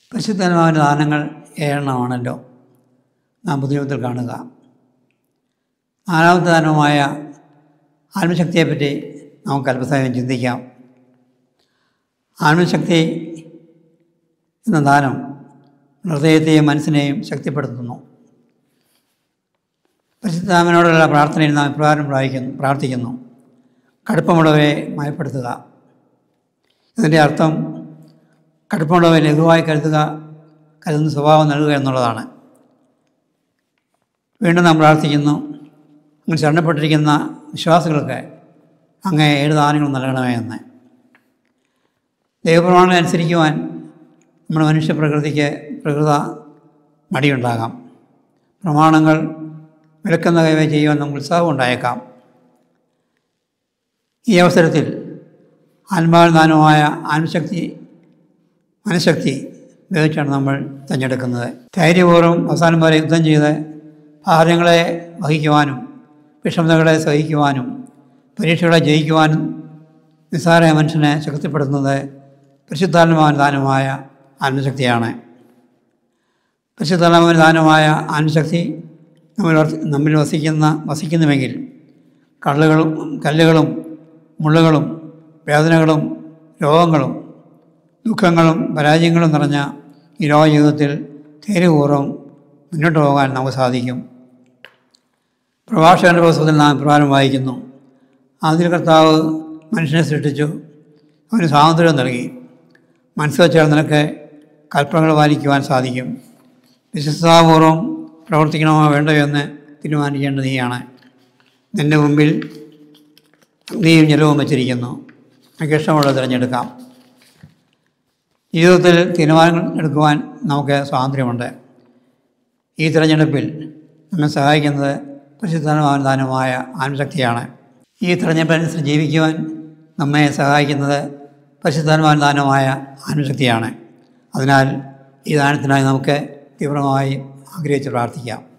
പരിശുദ്ധാത്മാവിൻ്റെ ദാനങ്ങൾ 7 നാം പുതുജീവിതത്തിൽ കാണുക. 4-ാമത്തെ ദാനമായ ആത്മശക്തിയെപ്പറ്റി നമുക്ക് അല്പസമയം ചിന്തിക്കാം. ആത്മശക്തി എന്ന ദാനം ഹൃദയത്തെയും മനസ്സിനെയും ശക്തിപ്പെടുത്തുന്നു. പരിശുദ്ധാത്മാവിനോടുള്ള പ്രാർത്ഥനയിൽ നാം ഇപ്രകാരം പ്രാർത്ഥിക്കുന്നു: കടുപ്പമുള്ളവയെ മയപ്പെടുത്തുക. ഇതിൻ്റെ അർത്ഥം കടുപ്പമുള്ളവയെ ലഘുവായി കരുതുന്ന സ്വഭാവം നൽകുക എന്നുള്ളതാണ്. വീണ്ടും നാം പ്രാർത്ഥിക്കുന്നു: അങ്ങനെ ശരണപ്പെട്ടിരിക്കുന്ന വിശ്വാസികൾക്ക് അങ്ങേ 7 ദാനങ്ങൾ നൽകണമേ എന്ന്. ദൈവപ്രമാണങ്ങളെ അനുസരിക്കുവാൻ നമ്മുടെ മനുഷ്യപ്രകൃതിക്ക് മടിയുണ്ടാകാം. പ്രമാണങ്ങൾ വിലക്കുന്ന കൈവേ ചെയ്യുവാൻ നമുക്ക് ഉത്സാഹം ഉണ്ടായേക്കാം. ഈ അവസരത്തിൽ ആത്മാവിൽ ദാനമായ മനഃശക്തി ഉപയോഗിച്ചാണ് നമ്മൾ തിരഞ്ഞെടുക്കുന്നത്. ധൈര്യപൂർവ്വം അവസാനം വരെ യുദ്ധം ചെയ്ത് ഭാരങ്ങളെ വഹിക്കുവാനും വിഷമതകളെ സഹിക്കുവാനും പരീക്ഷകളെ ജയിക്കുവാനും നിസ്സാര മനുഷ്യനെ ശക്തിപ്പെടുത്തുന്നത് പരിശുദ്ധാത്മാവിന് ദാനമായ ആത്മശക്തിയാണ്. പരിശുദ്ധാത്മാവിന് ദാനമായ ആത്മശക്തി നമ്മിൽ വസിക്കുന്നുവെങ്കിൽ കല്ലുകളും മുള്ളുകളും വേദനകളും രോഗങ്ങളും ദുഃഖങ്ങളും പരാജയങ്ങളും നിറഞ്ഞ ഈ ലോക ജീവിതത്തിൽ ധൈര്യപൂർവ്വം മുന്നോട്ട് പോകാൻ നമുക്ക് സാധിക്കും. പ്രഭാഷകൻ്റെ പുസ്തകത്തിൽ നാം ഇപ്രകാരം വായിക്കുന്നു: ആദ്യ കർത്താവ് മനുഷ്യനെ സൃഷ്ടിച്ചു, അവന് സ്വാതന്ത്ര്യം നൽകി. മനസ്സ് വെച്ചാൽ നിനക്ക് കൽപ്പനകൾ പാലിക്കുവാൻ സാധിക്കും. വിശ്വസ്താപൂർവ്വം പ്രവർത്തിക്കണമോ വേണ്ടയോ എന്ന് തീരുമാനിക്കേണ്ടത് നീയാണ്. നിൻ്റെ മുമ്പിൽ അഗ്നിയും ജലവും വച്ചിരിക്കുന്നു, നിനക്ക് ഇഷ്ടമുള്ളത് തിരഞ്ഞെടുക്കാം. ജീവിതത്തിൽ തീരുമാനങ്ങൾ എടുക്കുവാൻ നമുക്ക് സ്വാതന്ത്ര്യമുണ്ട്. ഈ തിരഞ്ഞെടുപ്പിൽ നമ്മെ സഹായിക്കുന്നത് പരിശുദ്ധാത്മാവിന് ദാനമായ ആത്മശക്തിയാണ്. ഈ തിരഞ്ഞെടുപ്പനുസരിച്ച് ജീവിക്കുവാൻ നമ്മെ സഹായിക്കുന്നത് പരിശുദ്ധാത്മാവിന് ദാനമായ ആത്മശക്തിയാണ്. അതിനാൽ ഈ ദാനത്തിനായി നമുക്ക് തീവ്രമായി ആഗ്രഹിച്ച് പ്രാർത്ഥിക്കാം.